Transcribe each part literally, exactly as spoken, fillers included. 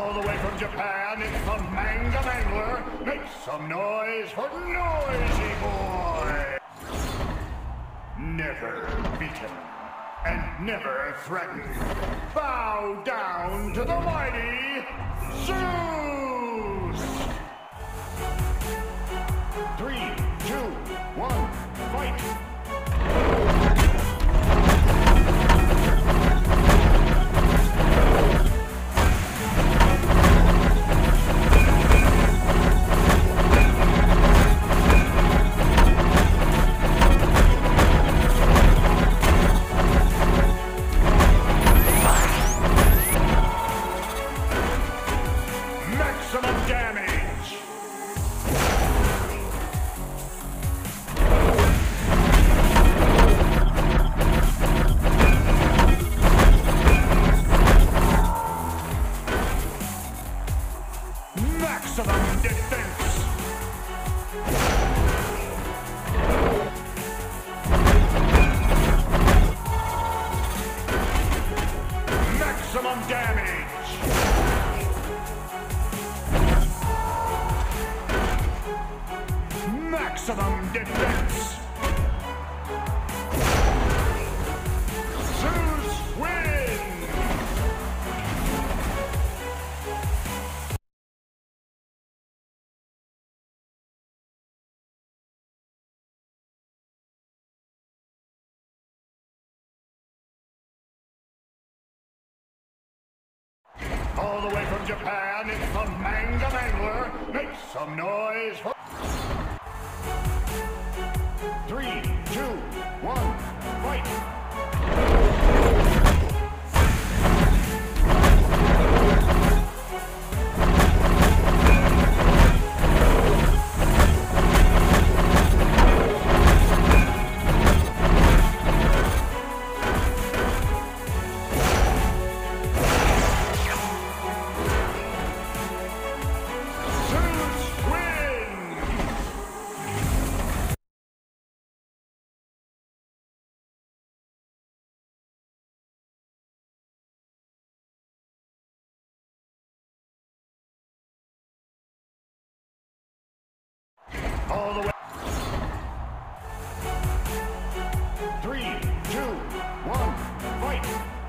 All the way from Japan, it's the Manga Mangler. Make some noise for Noisy Boy. Never beaten and never threatened. Bow down to the mighty ZEUS. Three, two, one, fight. Maximum damage! Maximum defense! Maximum damage! Maximum defense! ZEUS wins! All the way from Japan, it's the Manga Mangler. Make some noise for... Three, two, one, fight! All the way. Three, two, one, fight!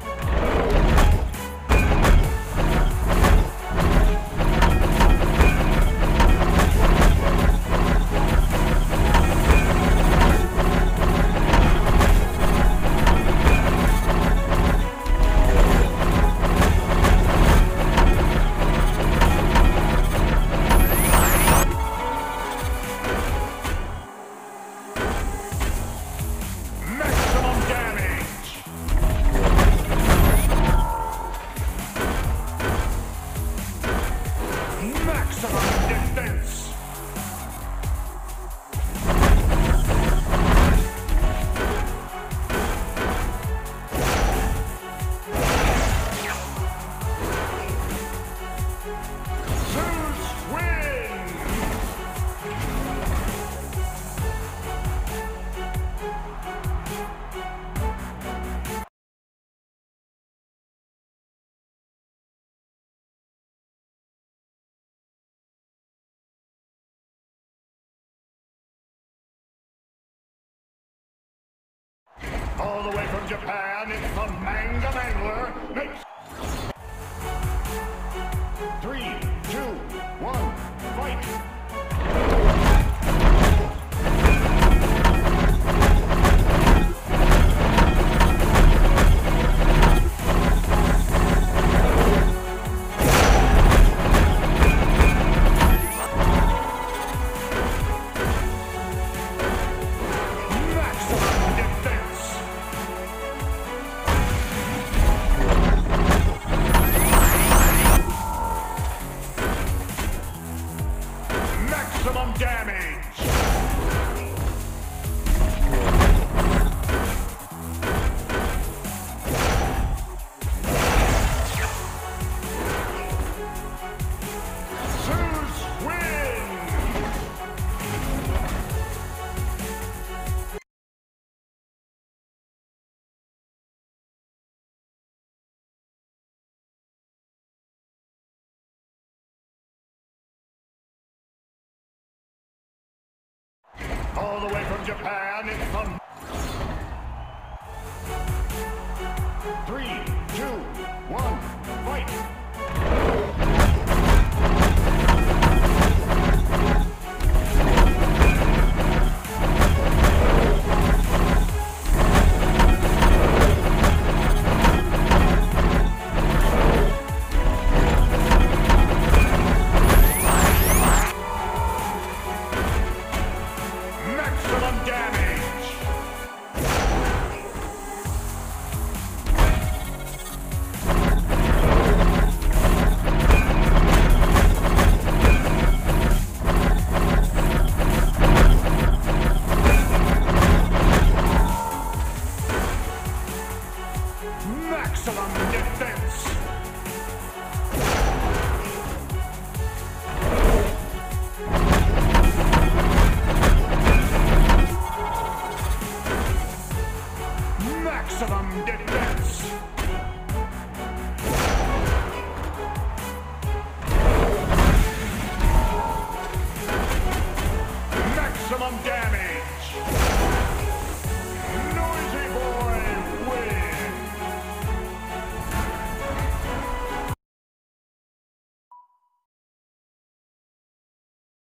Maximum defense! ZEUS wins! All the way from Japan, it's the Manga Mangler. Make... Three, two, one, fight! Maximum defense! all the way from Japan, it's the